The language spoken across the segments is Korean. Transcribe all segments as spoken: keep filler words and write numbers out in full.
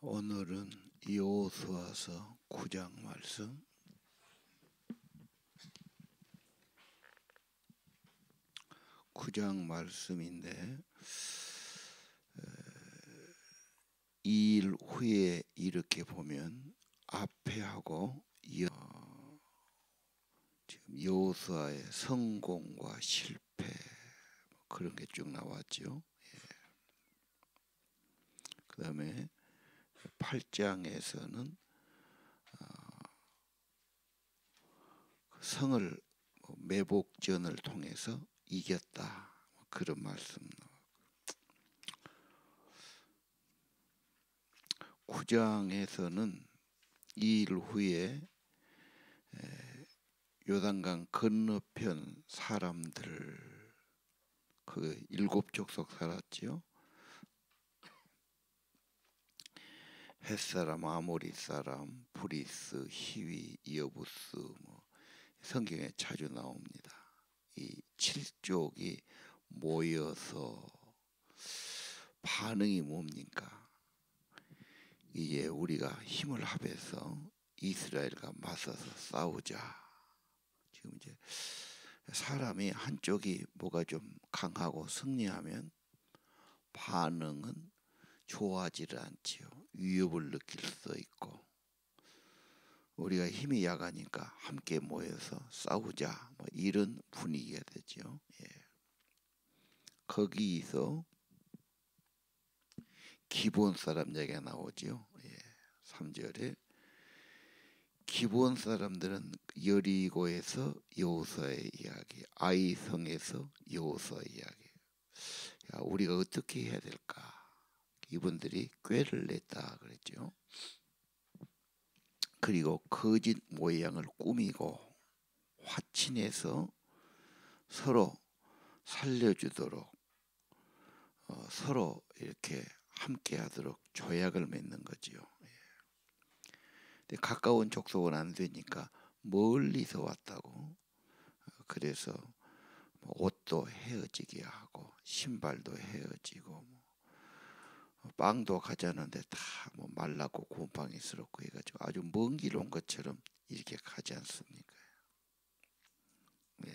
오늘은 여호수아서 구 장 말씀, 구 장 말씀인데 이 일 후에 이렇게 보면 앞에 하고 여, 지금 여호수아의 성공과 실패 그런 게 쭉 나왔죠. 예. 그 다음에 팔 장에서는 성을 매복전을 통해서 이겼다 그런 말씀. 구 장에서는 이 일 후에 요단강 건너편 사람들 그 일곱 족속 살았지요. 햇사람, 아모리 사람, 브리스, 히위, 여부스 뭐 성경에 자주 나옵니다. 이 칠족이 모여서 반응이 뭡니까? 이제 우리가 힘을 합해서 이스라엘과 맞서서 싸우자. 지금 이제 사람이 한쪽이 뭐가 좀 강하고 승리하면 반응은 좋아지를 않지요. 위협을 느낄 수 있고 우리가 힘이 약하니까 함께 모여서 싸우자 뭐 이런 분위기가 되죠. 예. 거기서 기본 사람 얘기가 나오죠. 예. 삼 절에 기본 사람들은 여리고에서 여호수아의 이야기, 아이성에서 여호수아의 이야기. 야, 우리가 어떻게 해야 될까? 이분들이 꾀를 냈다 그랬죠. 그리고 거짓 모양을 꾸미고 화친해서 서로 살려주도록 어, 서로 이렇게 함께하도록 조약을 맺는 거지요. 예. 근데 가까운 족속은 안 되니까 멀리서 왔다고. 그래서 뭐 옷도 헤어지게 하고 신발도 헤어지고 뭐 빵도 가자는데 다 뭐 말라고 곰팡이스럽고 해가지고 아주 먼 길 온 것처럼 이렇게 가지 않습니까? 네.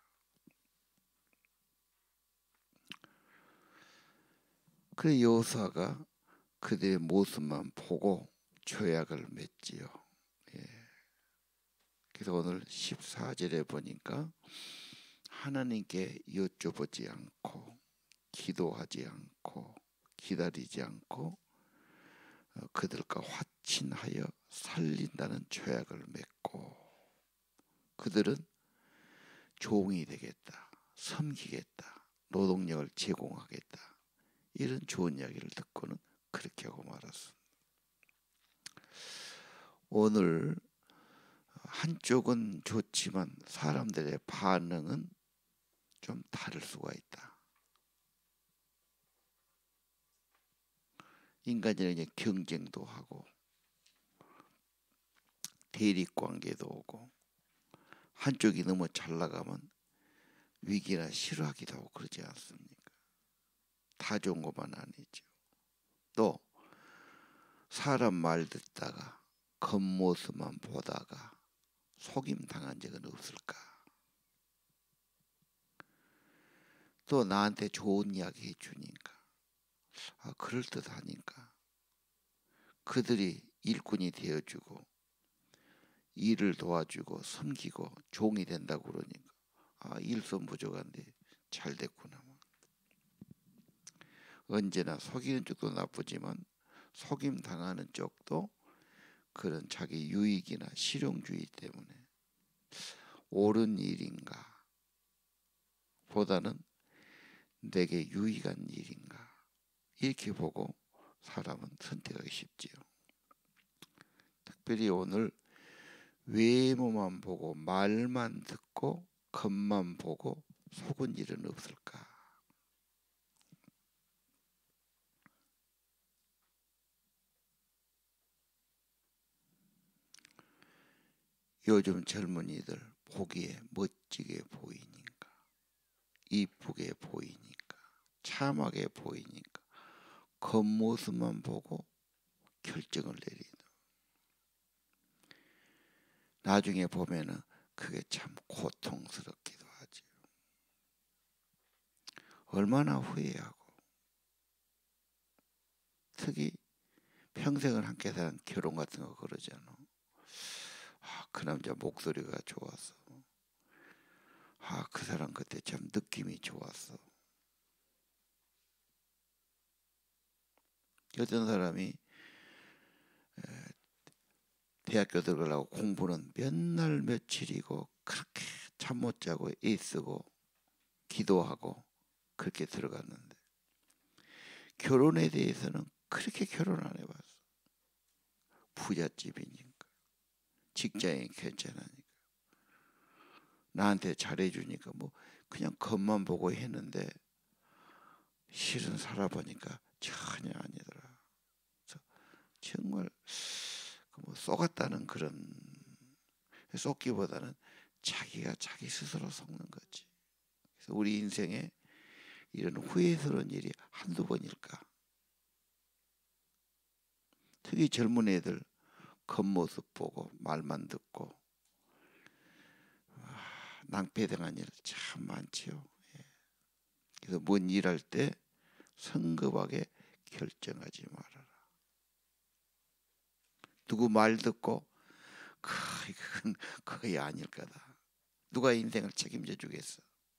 그래 여호수아가 그들의 모습만 보고 조약을 맺지요. 예. 그래서 오늘 십사 절에 보니까 하나님께 여쭤보지 않고 기도하지 않고 기다리지 않고 그들과 화친하여 살린다는 조약을 맺고 그들은 종이 되겠다, 섬기겠다, 노동력을 제공하겠다 이런 좋은 이야기를 듣고는 그렇게 하고 말았습니다. 오늘 한쪽은 좋지만 사람들의 반응은 좀 다를 수가 있다. 인간이라는 경쟁도 하고 대립관계도 오고 한쪽이 너무 잘 나가면 위기나 싫어하기도 하고 그러지 않습니까? 다 좋은 것만 아니죠. 또 사람 말 듣다가 겉모습만 보다가 속임 당한 적은 없을까? 또 나한테 좋은 이야기 해주니까 아, 그럴듯하니까 그들이 일꾼이 되어주고 일을 도와주고 섬기고 종이 된다고 그러니까 아, 일손 부족한데 잘 됐구나. 언제나 속이는 쪽도 나쁘지만 속임 당하는 쪽도 그런 자기 유익이나 실용주의 때문에 옳은 일인가 보다는 내게 유익한 일인가 이렇게 보고 사람은 선택하기 쉽지요. 특별히 오늘 외모만 보고 말만 듣고 겉만 보고 속은 일은 없을까? 요즘 젊은이들 보기에 멋지게 보이니까 이쁘게 보이니까 참하게 보이니까 겉모습만 보고 결정 결정을 내리는. 나중에 보면은 그게 참 고통스럽기도 하죠. 얼마나 후회하고. 특히 평생을 함께 사는 결혼 같은 거 그러잖아. 아, 그 남자 목소리가 좋았어. 아, 그 사람 그때 참 느낌이 좋았어. 어떤 사람이 대학교 들어가려고 공부는 몇 날 며칠이고 그렇게 잠 못 자고 애쓰고 기도하고 그렇게 들어갔는데 결혼에 대해서는 그렇게 결혼 안 해봤어. 부잣집이니까, 직장이 괜찮으니까, 나한테 잘해주니까 뭐 그냥 겉만 보고 했는데 실은 살아보니까 전혀 아니더라. 그래서 정말 뭐 쏘갔다는 그런, 쏘기보다는 자기가 자기 스스로 속는 거지. 그래서 우리 인생에 이런 후회스러운 일이 한두 번일까? 특히 젊은 애들 겉모습 보고 말만 듣고 낭패당한 일 참 많지요. 그래서 뭔 일할 때 성급하게 결정하지 말아라. 누구 말 듣고 그건 거의 아닐 거다. 누가 인생을 책임져 주겠어.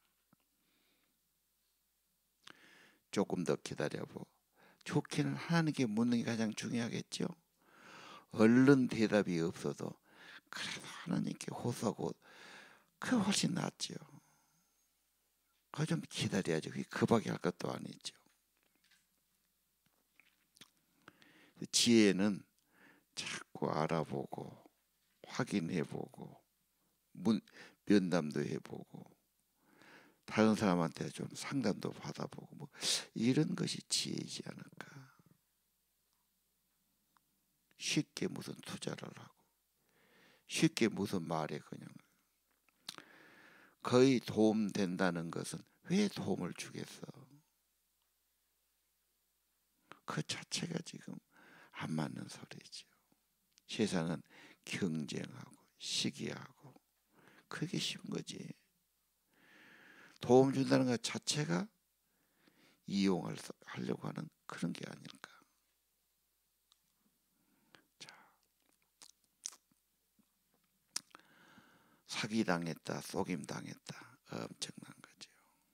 조금 더 기다려보. 좋기는 하나님께 묻는 게 가장 중요하겠죠. 얼른 대답이 없어도 그래도 하나님께 호소하고 그게 훨씬 낫죠. 그거 좀 기다려야죠. 그게 급하게 할 것도 아니죠. 지혜는 자꾸 알아보고 확인해보고 문, 면담도 해보고 다른 사람한테 좀 상담도 받아보고 뭐 이런 것이 지혜이지 않을까. 쉽게 무슨 투자를 하고 쉽게 무슨 말에 그냥 거의 도움된다는 것은 왜 도움을 주겠어. 그 자체가 지금 안 맞는 소리죠. 세상은 경쟁하고 시기하고 그게 쉬운 거지. 도움 준다는 것 자체가 이용을 하려고 하는 그런 게 아닐까. 자, 사기당했다, 속임당했다. 엄청난 거죠.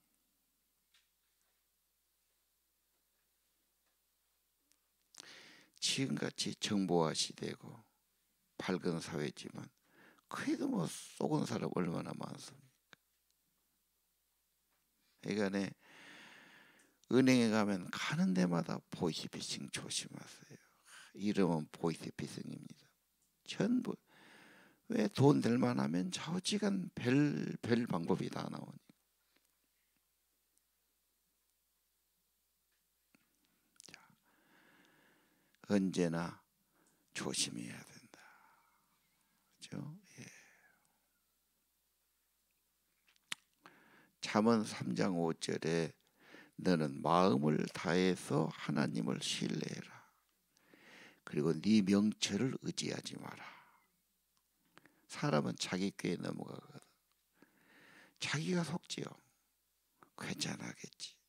지금같이 정보화 시대고 밝은 사회지만 그래도 뭐 속은 사람 얼마나 많습니까? 그러니까 은행에 가면 가는 데마다 보이스피싱 조심하세요. 이름은 보이스피싱입니다. 전부 왜 돈 낼만 하면 좌우지간 별, 별 방법이 다 나오니. 자, 언제나 조심해야 된다. 그렇죠? 예. 잠언 삼 장 오 절에 너는 마음을 다해서 하나님을 신뢰해라. 그리고 네 명철을 의지하지 마라. 사람은 자기 꾀에 넘어가거든. 자기가 속지요. 괜찮아겠지.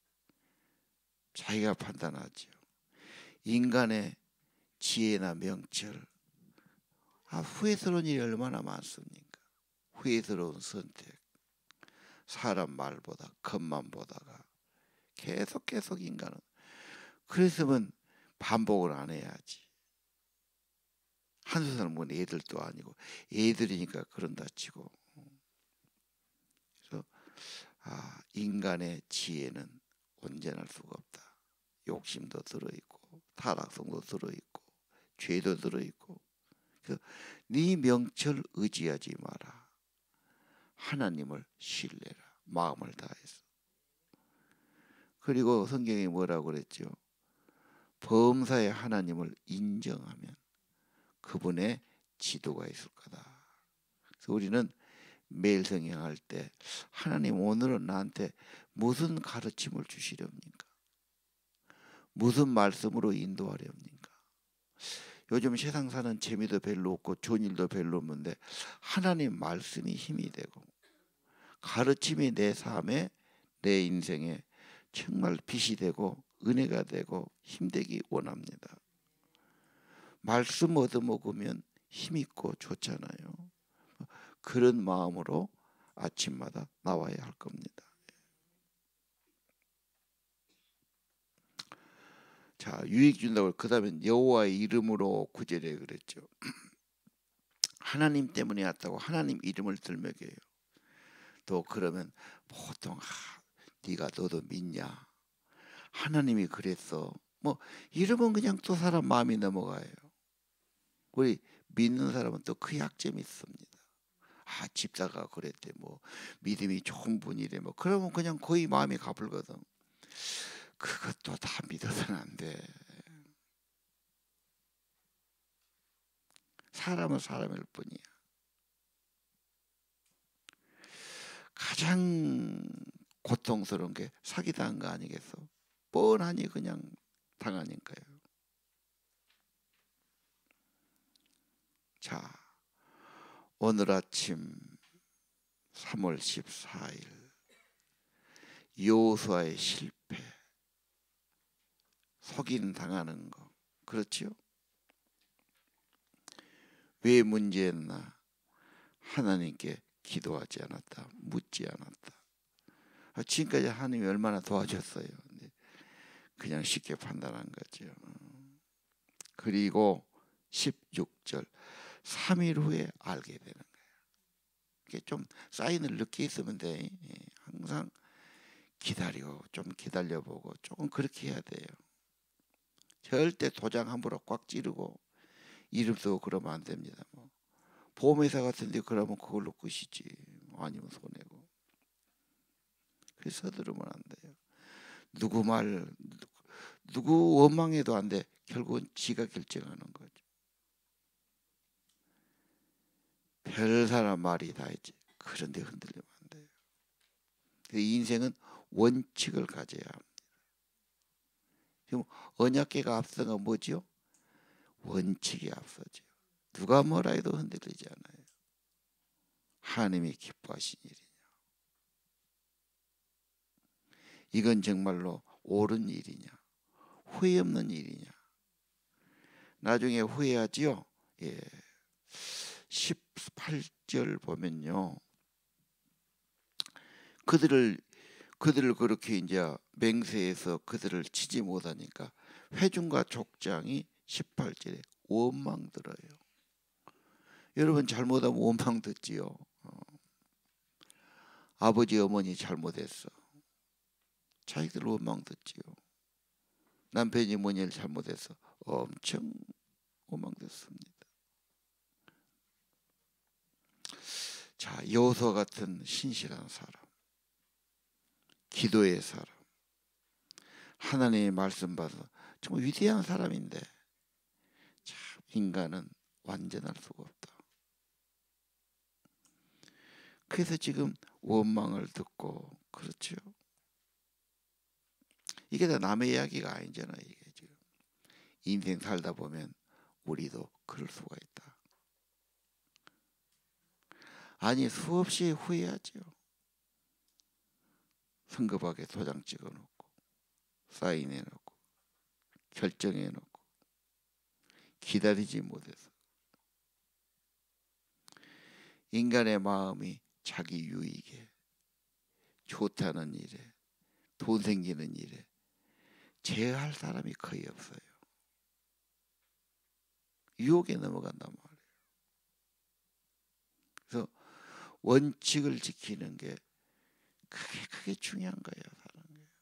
자기가 판단하지요. 인간의 지혜나 명철, 아, 후회스러운 일이 얼마나 많습니까? 후회스러운 선택, 사람 말보다 겉만 보다가 계속 계속 인간은 그랬으면 반복을 안 해야지. 한두 사람 뭐 애들도 아니고 애들이니까 그런다 치고. 그래서 아, 인간의 지혜는 온전할 수가 없다. 욕심도 들어있고 타락성도 들어있고 죄도 들어있고. 그래서 네 명철 의지하지 마라. 하나님을 신뢰라. 마음을 다해서. 그리고 성경에 뭐라고 그랬죠? 범사의 하나님을 인정하면 그분의 지도가 있을 거다. 그래서 우리는 매일 성경할 때 하나님 오늘은 나한테 무슨 가르침을 주시렵니까? 무슨 말씀으로 인도하렵니까? 요즘 세상 사는 재미도 별로 없고 좋은 일도 별로 없는데 하나님 말씀이 힘이 되고 가르침이 내 삶에, 내 인생에 정말 빛이 되고 은혜가 되고 힘되기 원합니다. 말씀 얻어먹으면 힘있고 좋잖아요. 그런 마음으로 아침마다 나와야 할 겁니다. 자, 유익 준다고 그 다음에 여호와의 이름으로 구절에 그랬죠. 하나님 때문에 왔다고 하나님 이름을 들먹여요. 또 그러면 보통 아, 네가 너도 믿냐? 하나님이 그랬어. 뭐 이러면 그냥 또 사람 마음이 넘어가요. 우리 믿는 사람은 또 그 약점이 있습니다. 아, 집사가 그랬대, 뭐 믿음이 좋은 분이래, 뭐 그러면 그냥 거의 마음이 가불거든. 그것도 다 믿어서는 안 돼. 사람은 사람일 뿐이야. 가장 고통스러운 게 사기당한 거 아니겠어? 뻔하니 그냥 당하니까요. 자, 오늘 아침 삼월 십사일 여호수아의 실패, 속임 당하는 거, 그렇지요? 왜 문제였나? 하나님께 기도하지 않았다, 묻지 않았다. 지금까지 하나님이 얼마나 도와줬어요. 그냥 쉽게 판단한 거죠. 그리고 십육절 삼 일 후에 알게 되는 거예요. 이게 좀 사인을 늦게 있으면 돼. 항상 기다려, 좀 기다려보고 조금 그렇게 해야 돼요. 절대 도장 함부로 꽉 찌르고 이름 쓰고 그러면 안 됩니다. 뭐 보험회사 같은데 그러면 그걸로 끝이지. 아니면 손해고. 그래서 서두르면 안 돼요. 누구 말, 누구 원망해도 안 돼. 결국은 지가 결정하는 거죠. 별 사람 말이 다 있지. 그런데 흔들리면 안 돼요. 인생은 원칙을 가져야 합니다. 지금 언약궤가 앞선 건 뭐죠? 원칙이 앞서죠. 누가 뭐라 해도 흔들리지 않아요. 하나님이 기뻐하신 일이냐. 이건 정말로 옳은 일이냐. 후회 없는 일이냐. 나중에 후회하지요. 예. 십팔절 보면요. 그들을 그들을 그렇게 이제 맹세해서 그들을 치지 못하니까 회중과 족장이 십팔절에 원망 들어요. 여러분 잘못하면 원망 듣지요. 어. 아버지 어머니 잘못했어. 자기들 원망 듣지요. 남편이 뭐니를 잘못해서 엄청 원망 듣습니다. 자, 여호수아 같은 신실한 사람, 기도의 사람, 하나님의 말씀 받아서 정말 위대한 사람인데 참 인간은 완전할 수가 없다. 그래서 지금 원망을 듣고 그렇죠. 이게 다 남의 이야기가 아니잖아요. 이게 지금 인생 살다 보면 우리도 그럴 수가 있다. 아니 수없이 후회하죠. 성급하게 도장 찍어놓고 사인해놓고 결정해놓고 기다리지 못해서 인간의 마음이 자기 유익에 좋다는 일에 돈 생기는 일에 제어할 사람이 거의 없어요. 유혹에 넘어간단 말이에요. 그래서 원칙을 지키는 게 그게 그게 중요한 거예요. 사는 게.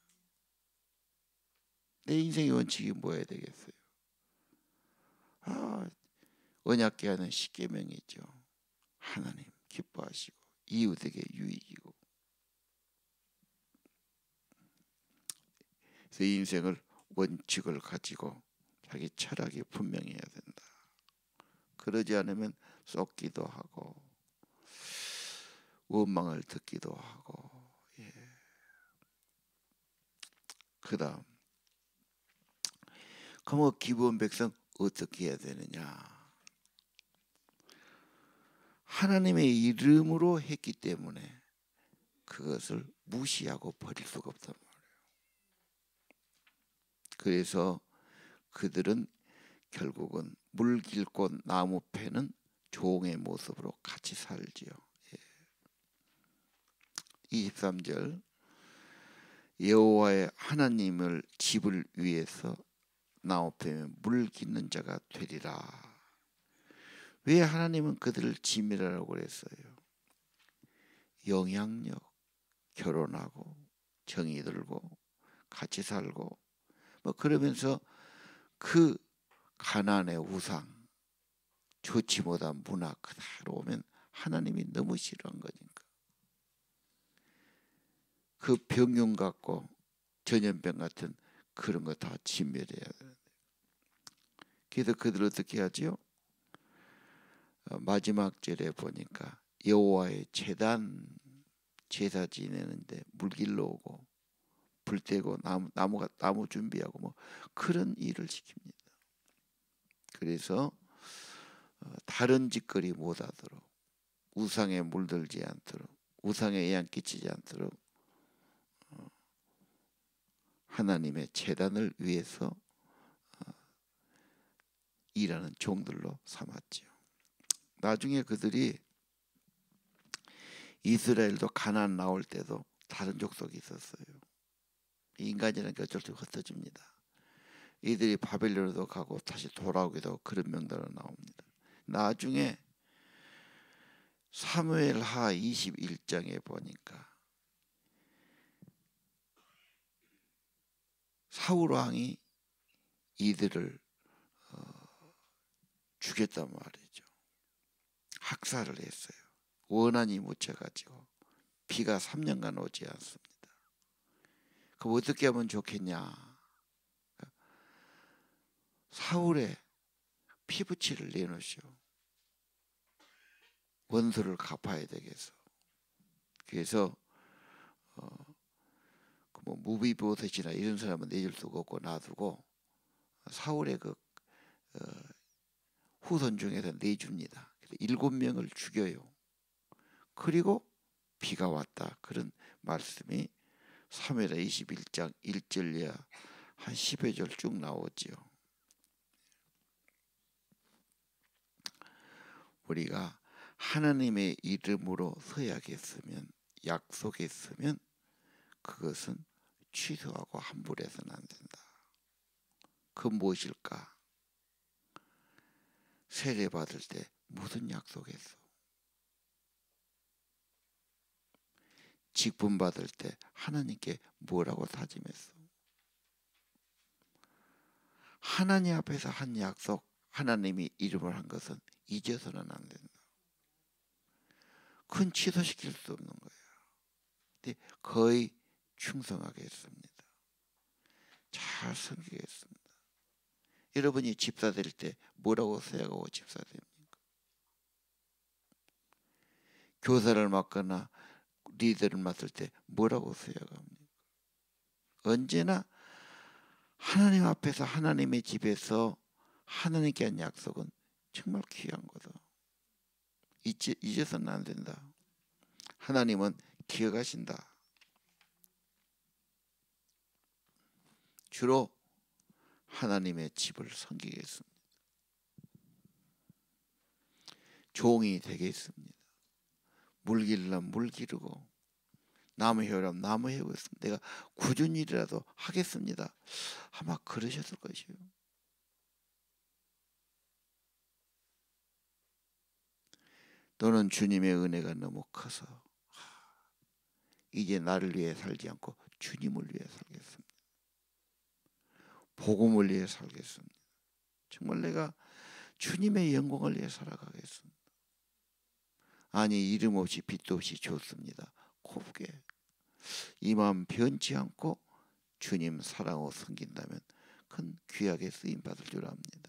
내 인생의 원칙이 뭐야 되겠어요? 아, 언약궤 하는 십계명이죠. 하나님 기뻐하시고 이웃에게 유익이고. 그래서 인생을 원칙을 가지고 자기 철학이 분명해야 된다. 그러지 않으면 쏟기도 하고 원망을 듣기도 하고. 예. 그 다음 그럼 기브온 백성 어떻게 해야 되느냐? 하나님의 이름으로 했기 때문에 그것을 무시하고 버릴 수가 없단 말이에요. 그래서 그들은 결국은 물길꽃 나무 패는 종의 모습으로 같이 살지요. 예. 이십삼 절 여호와의 하나님을 집을 위해서 나무 패면 물 깃는 자가 되리라. 왜 하나님은 그들을 짐이라고 그랬어요? 영향력, 결혼하고 정이 들고 같이 살고 뭐 그러면서 그 가나안의 우상, 좋지 못한 문화 그대로 오면 하나님이 너무 싫어한 거니까. 그 병균 같고 전염병 같은 그런 거 다 진멸해야 되는데. 그래서 그들 어떻게 하지요? 어, 마지막 절에 보니까 여호와의 제단 제사 지내는데 물길로 오고 불 떼고 나무 나무가 나무 준비하고 뭐 그런 일을 시킵니다. 그래서 어, 다른 짓거리 못하도록 우상에 물들지 않도록 우상에 영향 끼치지 않도록 어, 하나님의 제단을 위해서 어, 일하는 종들로 삼았지요. 나중에 그들이 이스라엘도 가나안 나올 때도 다른 족속이 있었어요. 인간이라는 게 어쩔 수 없이 흩어집니다. 이들이 바벨론으로 가고 다시 돌아오기도 하고 그런 명단으로 나옵니다. 나중에 사무엘하 이십일 장에 보니까 사울 왕이 이들을 어, 죽였단 말이죠. 학살을 했어요. 원한이 묻혀가지고 비가 삼 년간 오지 않습니다. 그럼 어떻게 하면 좋겠냐? 사울의 피부치를 내놓으시오. 원수를 갚아야 되겠어. 그래서 어, 뭐 무비보셋이나 이런 사람은 내줄 수가 없고 놔두고 사울의 그 어, 후손 중에서 내줍니다. 일곱 명을 죽여요. 그리고 비가 왔다. 그런 말씀이 사무엘하 이십일 장 일 절 이하 한 십여 절 쭉 나오지요. 우리가 하나님의 이름으로 서약했으면 약속했으면 그것은 취소하고 함부로해서는 안 된다. 그 무엇일까? 세례 받을 때 무슨 약속했어? 직분 받을 때 하나님께 뭐라고 다짐했어? 하나님 앞에서 한 약속, 하나님이 이름을 한 것은 잊어서는 안 된다. 그건 취소시킬 수 없는 거예요. 근데 거의 충성하게 했습니다. 잘 섬기겠습니다. 여러분이 집사 될 때 뭐라고 서약하고 집사 됩니까? 교사를 맡거나 리더를 맡을 때 뭐라고 서약합니까? 언제나 하나님 앞에서 하나님의 집에서 하나님께 한 약속은 정말 귀한 거다. 잊지, 잊어서는 안 된다. 하나님은 기억하신다. 주로 하나님의 집을 섬기겠습니다. 종이 되겠습니다. 물 기르려면 물 기르고 나무 해오려면 나무 해오겠습니다. 내가 굳은 일이라도 하겠습니다. 아마 그러셨을 것이요. 너는 주님의 은혜가 너무 커서 이제 나를 위해 살지 않고 주님을 위해 살겠습니다. 복음을 위해 살겠습니다. 정말 내가 주님의 영광을 위해 살아가겠습니다. 아니 이름 없이 빛도 없이 좋습니다. 곱게 이 마음 변치 않고 주님 사랑하고 섬긴다면 큰 귀하게 쓰임받을 줄 압니다.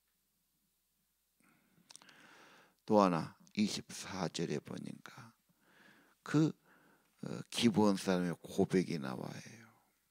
또 하나 이십사 절에 보니까 그 기브온 사람의 고백이 나와요.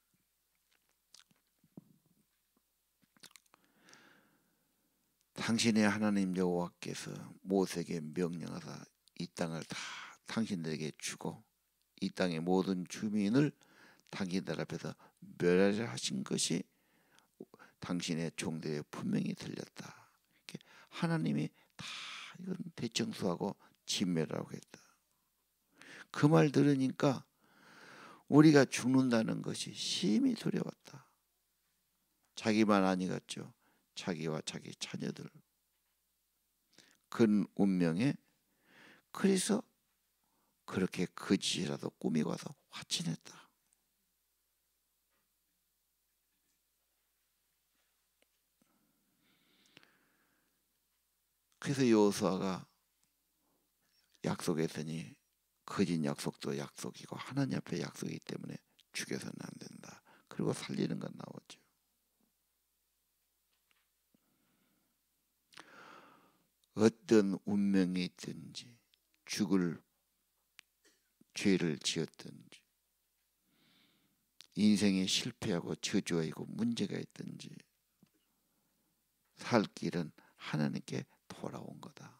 당신의 하나님 여호와께서 모세에게 명령하사 이 땅을 다 당신들에게 주고 이 땅의 모든 주민을 당신들 앞에서 멸하려 하신 것이 당신의 종들의 분명히 들렸다. 하나님이 다 이건 대청소하고 진멸하고 했다. 그 말 들으니까 우리가 죽는다는 것이 심히 두려웠다. 자기만 아니겠죠. 자기와 자기 자녀들 그 운명에 그래서 그렇게 거짓이라도 꾸미고 와서 화친했다. 그래서 여호수아가 약속했으니 거짓 약속도 약속이고 하나님 앞에 약속이기 때문에 죽여서는 안 된다. 그리고 살리는 건 나오죠. 어떤 운명이 있든지 죽을 죄를 지었든지 인생에 실패하고 저주가 있고 문제가 있든지 살 길은 하나님께 돌아온 거다.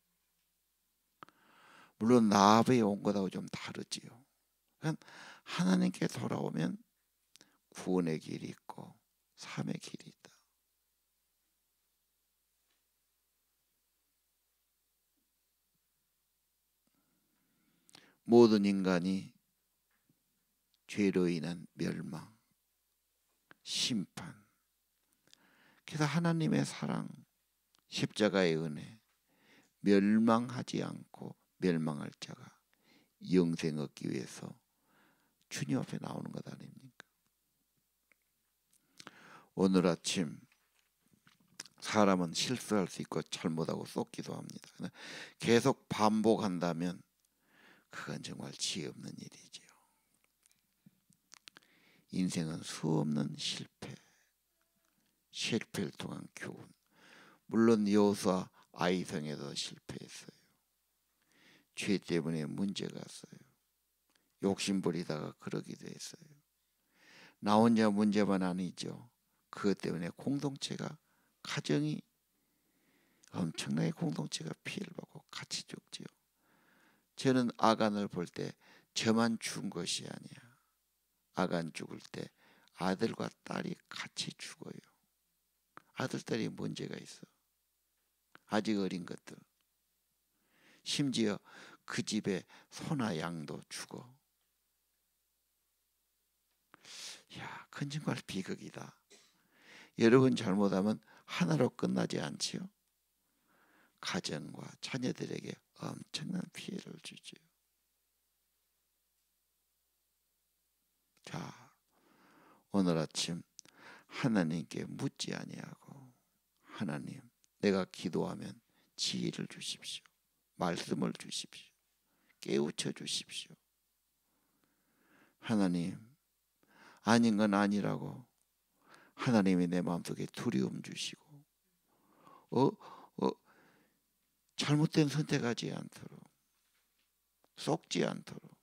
물론 나합에 온 것하고 좀 다르지요. 하나님께 돌아오면 구원의 길이 있고 삶의 길이 있다. 모든 인간이 죄로 인한 멸망, 심판, 그래서 하나님의 사랑, 십자가의 은혜, 멸망하지 않고 멸망할 자가 영생 얻기 위해서 주님 앞에 나오는 것 아닙니까? 오늘 아침 사람은 실수할 수 있고 잘못하고 쏟기도 합니다. 계속 반복한다면 그건 정말 지혜 없는 일이지요. 인생은 수없는 실패, 실패를 통한 교훈. 물론 여호수아 아이성에도 실패했어요. 죄 때문에 문제가 있어요. 욕심부리다가 그러기도 했어요. 나 혼자 문제만 아니죠. 그것 때문에 공동체가 가정이 엄청나게 공동체가 피해를 받고 같이 죽지요. 저는 아간을 볼 때 저만 죽은 것이 아니야. 아간 죽을 때 아들과 딸이 같이 죽어요. 아들, 딸이 문제가 있어. 아직 어린 것들. 심지어 그 집에 소나 양도 죽어. 야, 그건 정말 비극이다. 여러분 잘못하면 하나로 끝나지 않지요. 가정과 자녀들에게 엄청난 피해를 주지요. 자, 오늘 아침 하나님께 묻지 아니하고 하나님, 내가 기도하면 지혜를 주십시오. 말씀을 주십시오. 깨우쳐 주십시오. 하나님, 아닌 건 아니라고 하나님이 내 마음속에 두려움 주시고 어, 어, 잘못된 선택하지 않도록 속지 않도록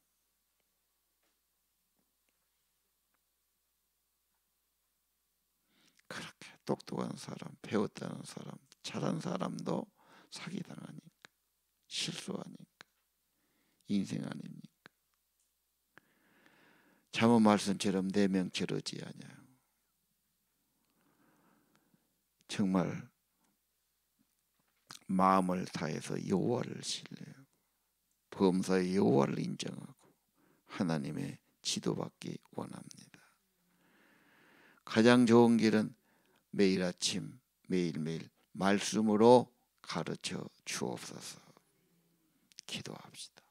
그렇게 똑똑한 사람, 배웠다는 사람, 잘한 사람도 사기당하니까 실수하니까 인생 아닙니까? 잠언 말씀처럼 내 명철하지 아니하고 정말 마음을 다해서 여호와를 신뢰하고 범사의 여호와를 인정하고 하나님의 지도받기 원합니다. 가장 좋은 길은 매일 아침 매일매일 말씀으로 가르쳐 주옵소서. 기도합시다.